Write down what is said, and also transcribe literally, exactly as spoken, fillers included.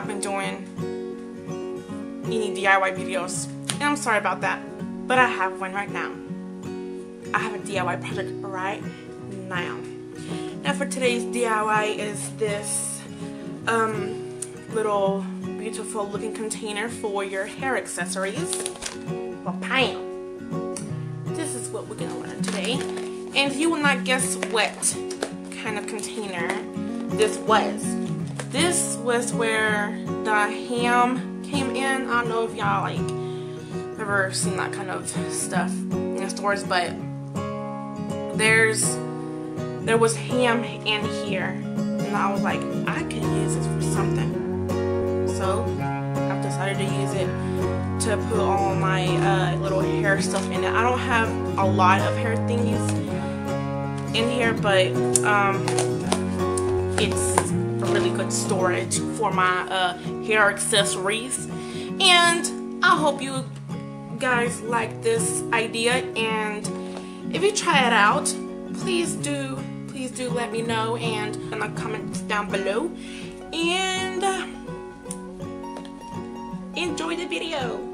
not been doing any D I Y videos, and I'm sorry about that, but I have one right now. I have a D I Y project right now. Now for today's D I Y is this um, little beautiful looking container for your hair accessories. Well, bam! This is what we're gonna learn today, and you will not guess what kind of container this was. This was where the ham came in. I don't know if y'all like ever seen that kind of stuff in the stores, but there's there was ham in here, and I was like, I could use this for something. So I've decided to use it to put all my uh, little hair stuff in it. I don't have a lot of hair thingies in here, but um, it's a really good storage for my uh, hair accessories. And I hope you guys like this idea, and if you try it out, please do please do let me know and in the comments down below, and uh, enjoy the video.